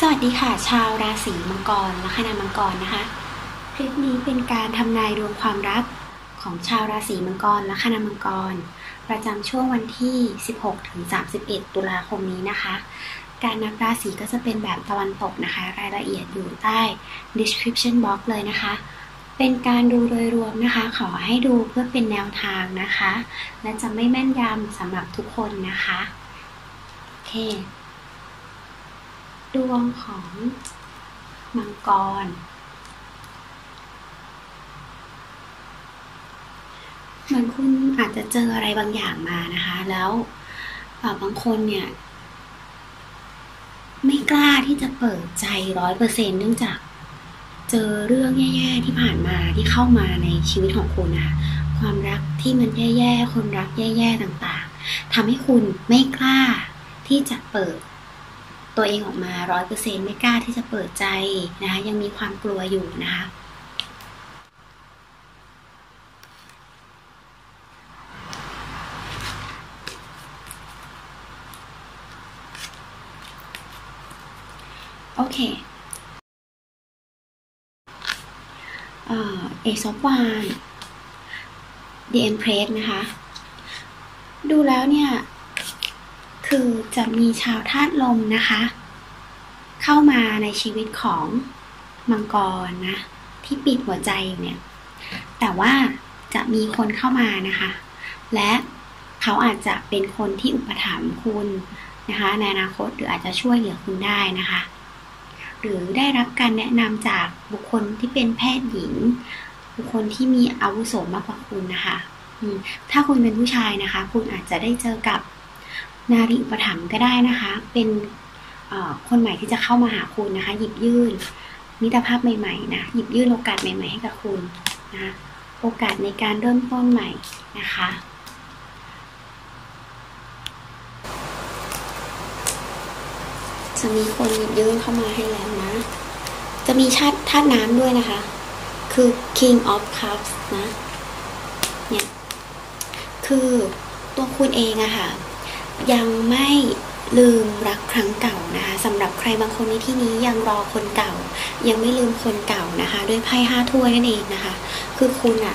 สวัสดีค่ะชาวราศีมังกรลัคนามังกรนะคะคลิปนี้เป็นการทำนายดวงความรักของชาวราศีมังกรลัคนามังกรประจำช่วงวันที่ 16-31 ตุลาคมนี้นะคะการนับราศีก็จะเป็นแบบตะวันตกนะคะรายละเอียดอยู่ใต้ description box เลยนะคะเป็นการดูโดยรวมนะคะขอให้ดูเพื่อเป็นแนวทางนะคะและจะไม่แม่นยำสำหรับทุกคนนะคะโอเคดวงของมังกรเหมือนคุณอาจจะเจออะไรบางอย่างมานะคะแล้วบางคนเนี่ยไม่กล้าที่จะเปิดใจ100%เนื่องจากเจอเรื่องแย่ๆที่ผ่านมาที่เข้ามาในชีวิตของคุณนะคะความรักที่มันแย่ๆคนรักแย่ๆต่างๆทำให้คุณไม่กล้าที่จะเปิดตัวเองออกมา 100% ไม่กล้าที่จะเปิดใจนะคะยังมีความกลัวอยู่นะคะโอเคAce of Wands The Empress นะคะดูแล้วเนี่ยคือจะมีชาวธาตุลมนะคะเข้ามาในชีวิตของมังกรนะที่ปิดหัวใจเนี่ยแต่ว่าจะมีคนเข้ามานะคะและเขาอาจจะเป็นคนที่อุปถัมภ์คุณนะคะในอนาคตหรืออาจจะช่วยเหลือคุณได้นะคะหรือได้รับการแนะนำจากบุคคลที่เป็นแพทย์หญิงบุคคลที่มีอาวุโสมากกว่าคุณนะคะถ้าคุณเป็นผู้ชายนะคะคุณอาจจะได้เจอกับนารีอุปถัมภ์ก็ได้นะคะเป็นคนใหม่ที่จะเข้ามาหาคุณนะคะหยิบยื่นมิตรภาพใหม่ๆนะหยิบยื่นโอกาสใหม่ๆให้กับคุณนะโอกาสในการเริ่มต้นใหม่นะคะจะมีคนหยิบยื่นเข้ามาให้แล้วนะจะมีธาตุน้ำด้วยนะคะคือ King of Cups นะเนี่ยคือตัวคุณเองอะค่ะยังไม่ลืมรักครั้งเก่านะคะสำหรับใครบางคนในที่นี้ยังรอคนเก่ายังไม่ลืมคนเก่านะคะด้วยไพ่5 ถ้วยนั่นเองนะคะคือคุณอะ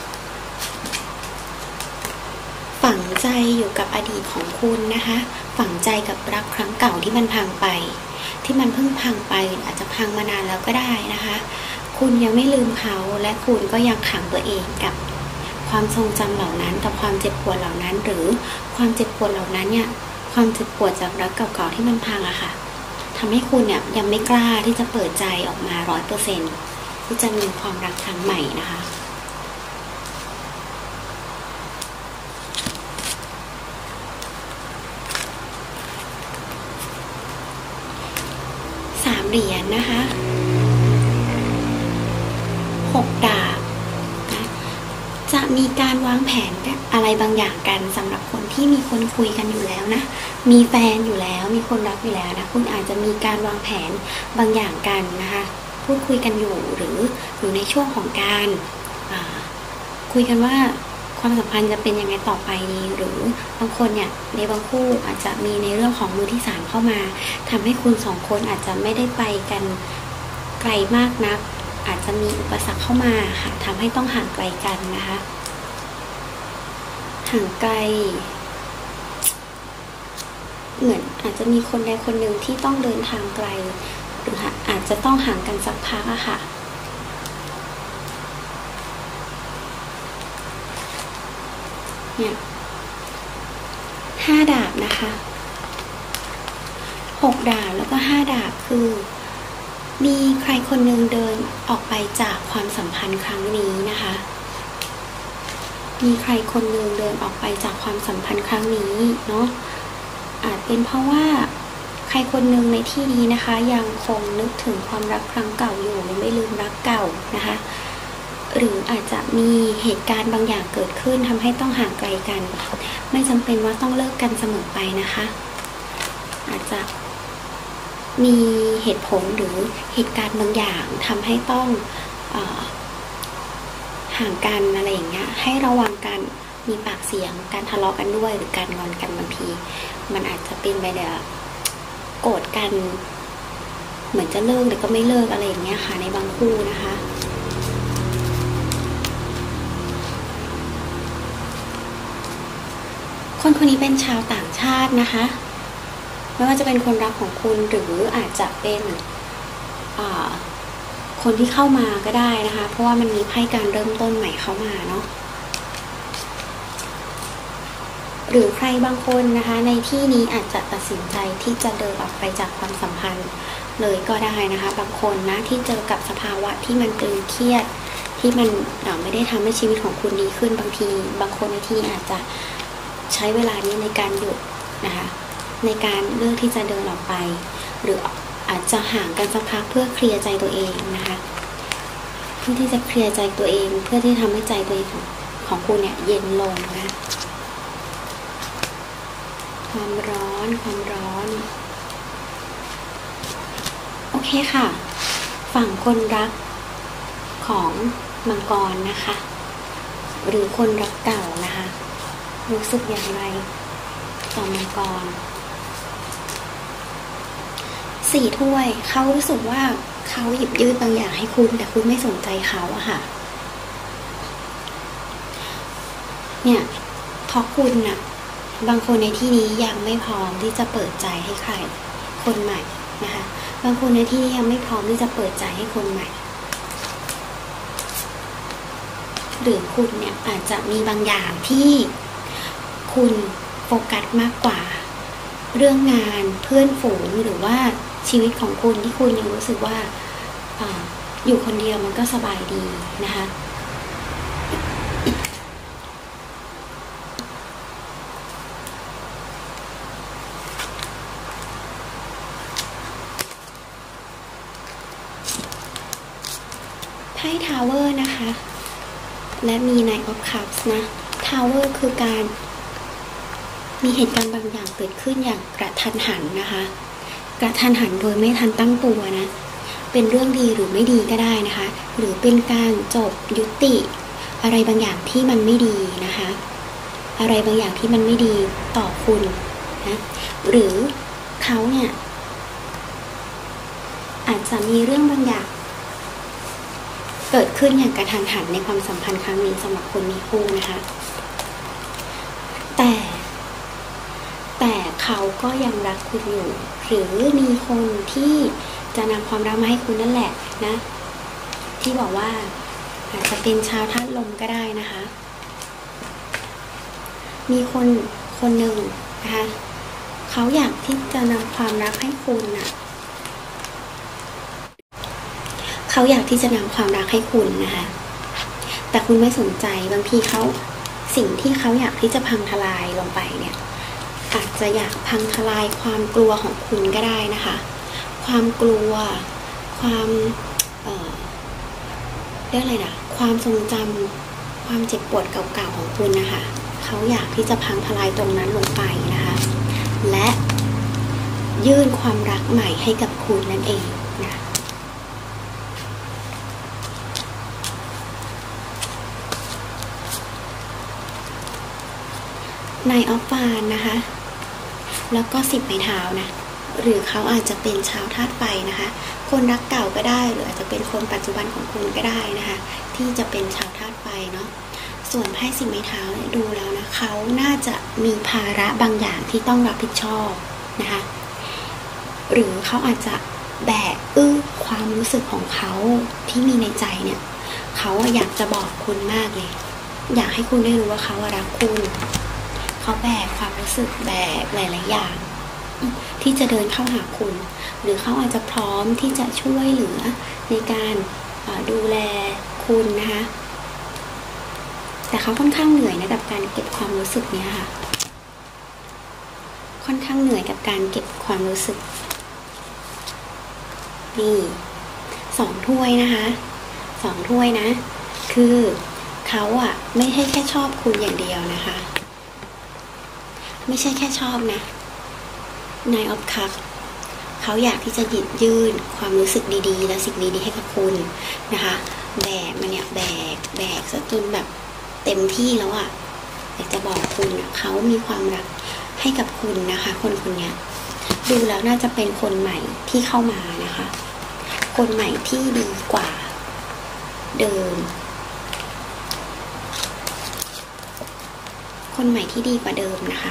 ฝังใจอยู่กับอดีตของคุณนะคะฝังใจกับรักครั้งเก่าที่มันพังไปที่มันเพิ่งพังไปอาจจะพังมานานแล้วก็ได้นะคะคุณยังไม่ลืมเขาและคุณก็ยังขังตัวเองกับความทรงจำเหล่านั้นกับความเจ็บปวดเหล่านั้นหรือความเจ็บปวดเหล่านั้นเนี่ยความเจ็บปวดจากรักเก่าๆที่มันพังอะค่ะทำให้คุณเนี่ยยังไม่กล้าที่จะเปิดใจออกมา 100% ที่จะมีความรักครั้งใหม่นะคะ3 เหรียญนะคะ6 ดาบจะมีการวางแผนอะไรบางอย่างกันสำหรับคนที่มีคนคุยกันอยู่แล้วนะมีแฟนอยู่แล้วมีคนรักอยู่แล้วนะคุณอาจจะมีการวางแผนบางอย่างกันนะคะพูดคุยกันอยู่หรืออยู่ในช่วงของการคุยกันว่าความสัมพันธ์จะเป็นยังไงต่อไปดีหรือบางคนเนี่ยในบางคู่อาจจะมีในเรื่องของมือที่3เข้ามาทำให้คุณ2 คนอาจจะไม่ได้ไปกันไกลมากนักอาจจะมีอุปสรรคเข้ามาค่ะทำให้ต้องห่างไกลกันนะคะห่างไกลเหมือนอาจจะมีคนใดคนหนึ่งที่ต้องเดินทางไกลหรืออาจจะต้องห่างกันสักพักอะค่ะเนี่ย5 ดาบนะคะ6 ดาบแล้วก็5 ดาบคือมีใครคนหนึ่งเดินออกไปจากความสัมพันธ์ครั้งนี้นะคะมีใครคนหนึ่งเดินออกไปจากความสัมพันธ์ครั้งนี้เนาะอาจเป็นเพราะว่าใครคนหนึ่งในที่นี้นะคะยังคงนึกถึงความรักครั้งเก่าอยู่ไม่ลืมรักเก่านะคะหรืออาจจะมีเหตุการณ์บางอย่างเกิดขึ้นทำให้ต้องห่างไกลกันไม่จำเป็นว่าต้องเลิกกันเสมอไปนะคะอาจจะมีเหตุผลหรือเหตุการณ์บางอย่างทำให้ต้องห่างกันอะไรอย่างเงี้ยให้ระวังกันมีปากเสียงการทะเลาะกันด้วยหรือการงอนกันบางทีมันอาจจะเป็นไปแบบโกรธกันเหมือนจะเลิกแต่ก็ไม่เลิกอะไรอย่างเงี้ยค่ะในบางคู่นะคะคนคนนี้เป็นชาวต่างชาตินะคะไม่ว่าจะเป็นคนรักของคุณหรืออาจจะเป็นคนที่เข้ามาก็ได้นะคะเพราะว่ามันมีไพ่การเริ่มต้นใหม่เข้ามาเนาะหรือใครบางคนนะคะในที่นี้อาจจะตัดสินใจที่จะเดินออกไปจากความสัมพันธ์เลยก็ได้นะคะบางคนนะที่เจอกับสภาวะที่มันตึงเครียดที่มันไม่ได้ทำให้ชีวิตของคุณดีขึ้นบางทีบางคนในที่นี้อาจจะใช้เวลานี้ในการหยุดนะคะในการเลือกที่จะเดินออกไปหรืออาจจะห่างกันสักพักเพื่อเคลียร์ใจตัวเองนะคะเพื่อที่จะเคลียร์ใจตัวเองเพื่อที่ทำให้ใจตัวเองของคุณเนี่ยเย็นลงนะความร้อนโอเคค่ะฝั่งคนรักของมังกรนะคะหรือคนรักเก่านะคะรู้สึกอย่างไรต่อมังกร4 ถ้วยเขารู้สึกว่าเขาหยิบยื่นบางอย่างให้คุณแต่คุณไม่สนใจเขาอะค่ะเนี่ยเพราะคุณน่ะบางคนในที่นี้ยังไม่พร้อมที่จะเปิดใจให้ใครคนใหม่นะคะบางคนในที่นี้ยังไม่พร้อมที่จะเปิดใจให้คนใหม่หรือคุณเนี่ยอาจจะมีบางอย่างที่คุณโฟกัสมากกว่าเรื่องงานเพื่อนฝูงหรือว่าชีวิตของคุณที่คุณยังรู้สึกว่าอยู่คนเดียวมันก็สบายดีนะคะไพ่ทาวเวอร์นะคะและมี Knight of Cups นะทาวเวอร์คือการมีเหตุการณ์บางอย่างเกิดขึ้นอย่างกระทันหันนะคะกระทันหันโดยไม่ทันตั้งตัวนะเป็นเรื่องดีหรือไม่ดีก็ได้นะคะหรือเป็นการจบยุติอะไรบางอย่างที่มันไม่ดีนะคะอะไรบางอย่างที่มันไม่ดีต่อคุณนะหรือเขาเนี่ยอาจจะมีเรื่องบางอย่างเกิดขึ้นอย่างกระทันหันในความสัมพันธ์ครั้งนี้สำหรับคนมีคู่นะคะแต่เขาก็ยังรักคุณอยู่หรือมีคนที่จะนำความรักมาให้คุณนั่นแหละนะที่บอกว่าอาจจะเป็นชาวธาตุลมก็ได้นะคะมีคนหนึ่งนะคะเขาอยากที่จะนำความรักให้คุณนะเขาอยากที่จะนำความรักให้คุณนะคะแต่คุณไม่สนใจบางทีสิ่งที่เขาอยากที่จะพังทลายลงไปเนี่ยอาจจะอยากพังทลายความกลัวของคุณก็ได้นะคะความกลัวความเรียกอะไรนะความทรงจำความเจ็บปวดเก่าๆของคุณนะคะเขาอยากที่จะพังทลายตรงนั้นลงไปนะคะและยื่นความรักใหม่ให้กับคุณนั่นเองนะKnight of Wandsนะคะแล้วก็10 ไม้เท้านะหรือเขาอาจจะเป็นชาวธาตุไฟนะคะคนรักเก่าก็ได้หรืออาจจะเป็นคนปัจจุบันของคุณก็ได้นะคะที่จะเป็นชาวธาตุไฟเนาะส่วนไพ่10 ไม้เท้าเนี่ยดูแล้วนะเขาน่าจะมีภาระบางอย่างที่ต้องรับผิดชอบนะคะหรือเขาอาจจะแบกความรู้สึกของเขาที่มีในใจเนี่ยเขาอยากจะบอกคุณมากเลยอยากให้คุณได้รู้ว่าเขารักคุณเขาแบกความรู้สึกแบกหลายๆอย่างที่จะเดินเข้าหาคุณหรือเขาอาจจะพร้อมที่จะช่วยเหลือในการดูแลคุณนะคะแต่เขาค่อนข้างเหนื่อยนะกับการเก็บความรู้สึกนี้ค่ะค่อนข้างเหนื่อยกับการเก็บความรู้สึกนี่2 ถ้วยนะคะ2 ถ้วยนะคือเขาไม่ใช่แค่ชอบคุณอย่างเดียวนะคะไม่ใช่แค่ชอบนะ Knight of Cups เขาอยากที่จะหยิบยื่นความรู้สึกดีๆและสิ่งดีๆให้กับคุณนะคะแบกมันเนี่ยแบกซะจนแบบเต็มที่แล้วอยากจะบอกคุณเขามีความรักให้กับคุณนะคะคนนี้ดูแล้วน่าจะเป็นคนใหม่ที่เข้ามานะคะ คนใหม่ที่ดีกว่าเดิม คนใหม่ที่ดีกว่าเดิมนะคะ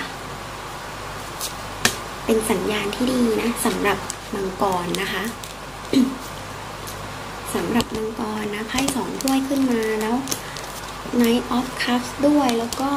เป็นสัญญาณที่ดีนะสำหรับมังกรนะคะ สำหรับมังกรนะไพ่2 ถ้วยขึ้นมาแล้ว Knight of Cups ด้วยแล้วก็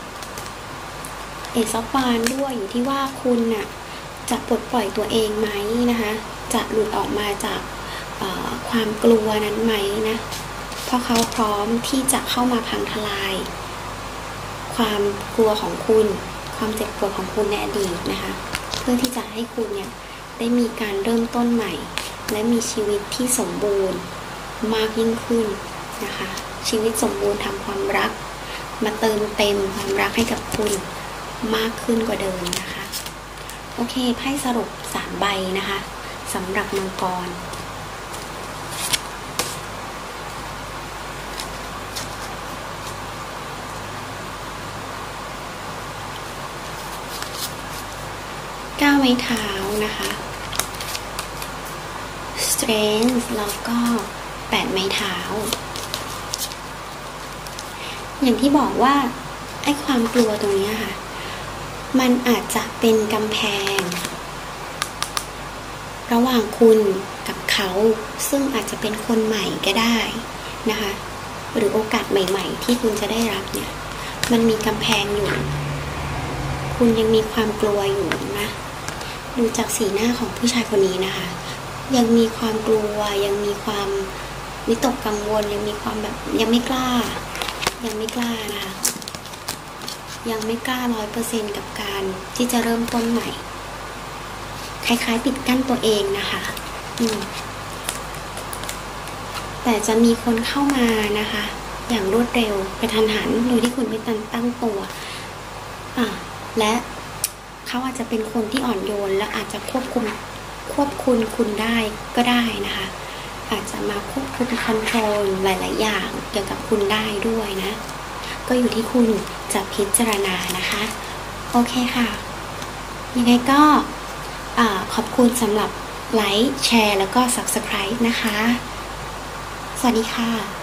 Ace of Wands ด้วยอยู่ที่ว่าคุณน่ะจะปลดปล่อยตัวเองไหมนะคะจะหลุดออกมาจากความกลัวนั้นไหมนะเพราะเขาพร้อมที่จะเข้ามาพังทลายความกลัวของคุณความเจ็บปวดของคุณในอดีตนะคะเพื่อที่จะให้คุณเนี่ยได้มีการเริ่มต้นใหม่และมีชีวิตที่สมบูรณ์มากยิ่งขึ้นนะคะชีวิตสมบูรณ์ทางความรักมาเติมเต็มความรักให้กับคุณมากขึ้นกว่าเดิมนะคะโอเคไพ่สรุป3 ใบนะคะสำหรับมังกร9 ไม้เท้านะคะ Strength แล้วก็8 ไม้เท้าอย่างที่บอกว่าไอ้ความกลัวตรงนี้ค่ะมันอาจจะเป็นกำแพงระหว่างคุณกับเขาซึ่งอาจจะเป็นคนใหม่ก็ได้นะคะหรือโอกาสใหม่ๆที่คุณจะได้รับเนี่ยมันมีกำแพงอยู่คุณยังมีความกลัวอยู่นะดูจากสีหน้าของผู้ชายคนนี้นะคะยังมีความกลัวยังมีความวิตกกังวลยังมีความแบบยังไม่กล้านะคะยังไม่กล้า 100% กับการที่จะเริ่มต้นใหม่คล้ายๆปิดกั้นตัวเองนะคะแต่จะมีคนเข้ามานะคะอย่างรวดเร็วกระทันหันโดยที่คุณไม่ทันตั้งตัวและเขาอาจจะเป็นคนที่อ่อนโยนและอาจจะควบคุมคุณได้ก็ได้นะคะอาจจะมาควบคุมคอนโทรลหลายๆอย่างเกี่ยวกับคุณได้ด้วยนะก็อยู่ที่คุณจะพิจารณานะคะโอเคค่ะยังไงก็ขอบคุณสำหรับไลค์แชร์แล้วก็ Subscribe นะคะสวัสดีค่ะ